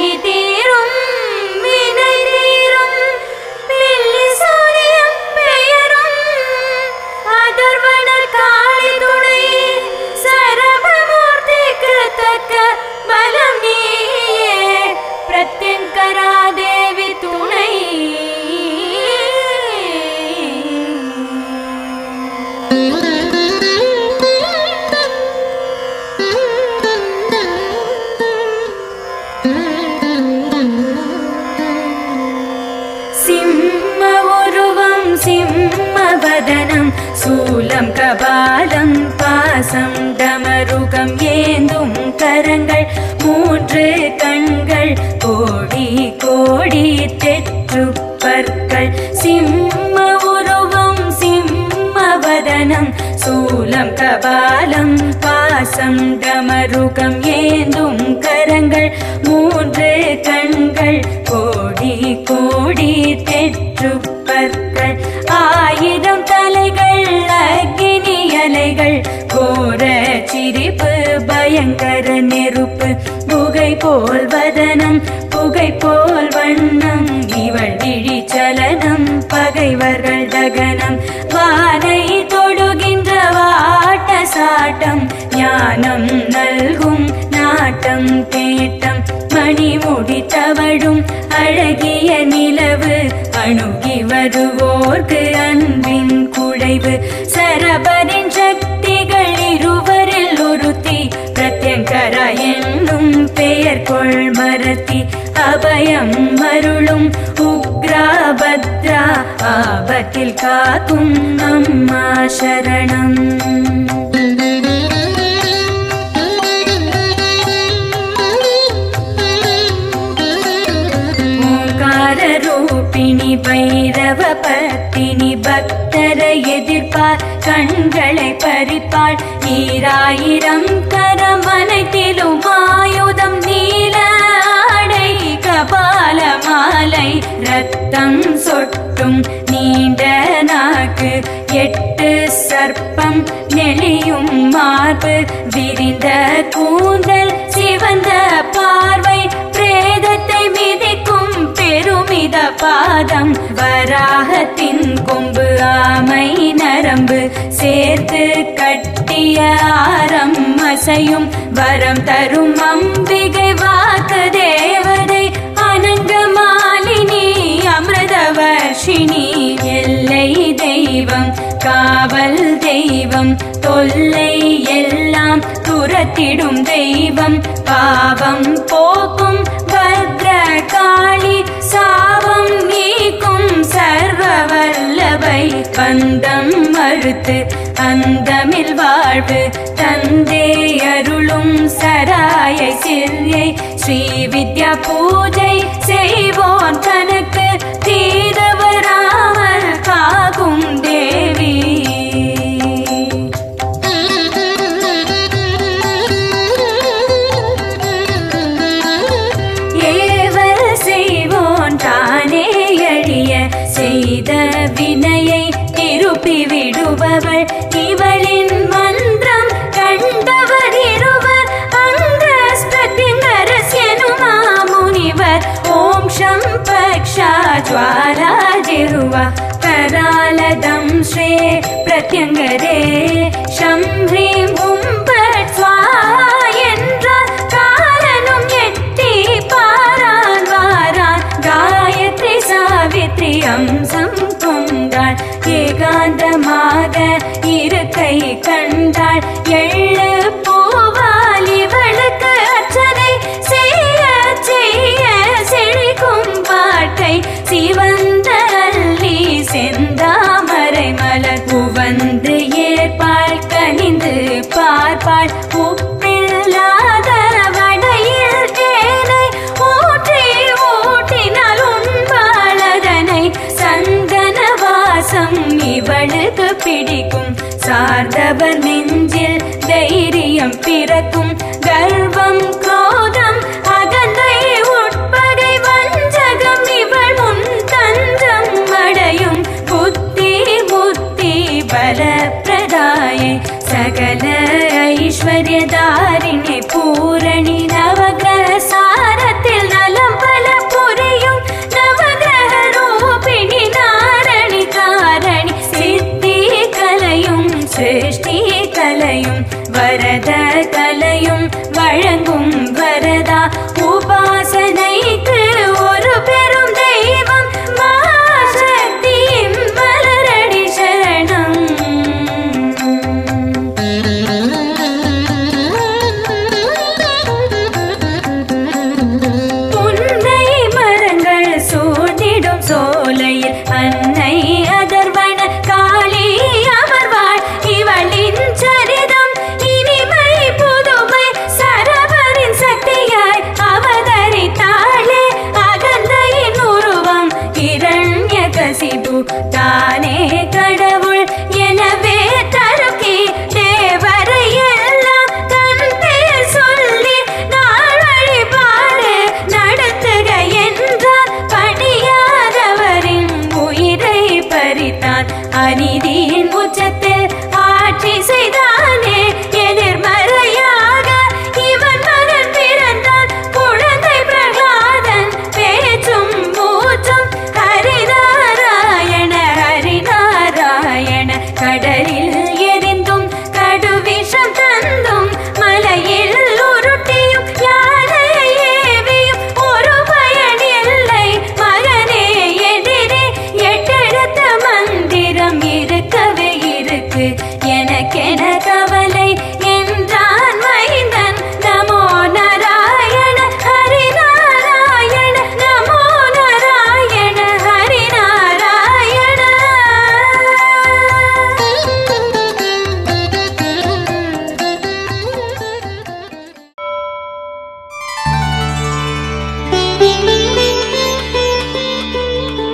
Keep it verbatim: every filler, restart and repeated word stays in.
சிம்மவதனம் சூலம் கபாலம் பாசம் டமருகம் ஏந்தும் கரங்கள் மூன்று கண்கள் கோடி கோடி தெற்று பற்கள் சிம்ம உருவம் சிம்மவதனம் சூலம் கபாலம் பாசம் டமருகம் ஏந்தும் கரங்கள் மூன்று கண்கள் கோடி கோடி தெற்று பற்கள் ஆயிரம் தலைகள் அக்கினி அலைகள் கோர சிரிப்பு பயங்கர நெருப்பு புகை போல் வதனம் புகை போல் வண்ணம் இவள் விழி சலனம் பகைவர்கள் தகனம் வானை தொடுகின்ற வாட்ட சாட்டம் ஞானம் நல்கும் நாட்டம் தேட்டம் மணிமுடி தவழும் அழகிய நிலவு அணுகி வருவோர்க்கு அன்பின் குழைவு சரபரின் சக்திகள் இருவரில் ஒருத்தி பிரத்யங்கரா என்னும் பெயர் கொள் மரத்தி அபயம் மருளும் உக்ரா பத்ரா ஆபத்தில் காக்கும் அம்மா சரணம் ரூபிணி பைரவ பத்தினி பக்தரை எதிர்ப்பார் கண்களை பறிப்பாள் ஈராயிரம் கரமனைத்திலும் ஆயுதம் நீல ஆடை கபால மாலை ரத்தம் சொட்டும் நீண்ட நாக்கு எட்டு சர்ப்பம் நெளியும் மார்பு விரிந்த கூந்தல் சிவந்த பார்வை பிரேதத்தை மிதிக்கும் பெருமித பாதம் வராகத்தின் கொம்பு ஆமை நரம்பு சேர்த்து கட்டிய ஆரம் அசையும் வரம் தரும் அம்பிகை வாக்கு தேவதை அனங்க மாலினி அமிர்தவர்ஷினி எல்லை தெய்வம் காவல் தெய்வம் தொல்லை எல்லாம் துரத்திடும் தெய்வம் பாவம் போக்கும் பத்ர காளி சாபம் நீக்கும் சர்வ வல்லபை பந்தம் மறுத்து அந்தமில் வாழ்வு தந்தே அருளும் சராயை சிறியை ஸ்ரீ வித்யா பூஜை செய்வோம் தனக்கு தீரவராமல் காக்கும் தேவி ஏவல் செய்வோன் தானே எழிய செய்த வினையை திருப்பி விடுபவள் இவளின் மந்திரம் கண்டவர் இருவர் அங்கஸ்பிருதிங்கரஸ்யனுமா முனிவர் ஓம் ஷம் பக்ஷா ஜ்வாலா ஜிருவா கராலதம் ஸ்ரே பிரத்யங்கரே ஷம் ஹ்ரீம் உம் பட் ஸ்வாஹா என்றார் காலனும் எட்டி பாரான் வாரான் காயத்ரி சாவித்ரி அம்சம் கொண்டாள் ஏகாந்தமாக இருக்கை கண்டாள் எள்ளு பூவால் இவளுக்கு அர்ச்சனை செய்ய செய்ய செழிக்கும் பாட்டை சிவந்த அல்லி செந்தாமரை மலர் உவந்து ஏற்பாள் கனிந்து பார்ப்பாள் உப்பில்லாத வடையில் தேனை ஊற்றி ஊட்டினால் உண்பாளதனை சந்தன வாசம் இவளுக்கு பிடிக்கும் சார்ந்தவர் நெஞ்சில் தைரியம் பிறக்கும் கர்வம்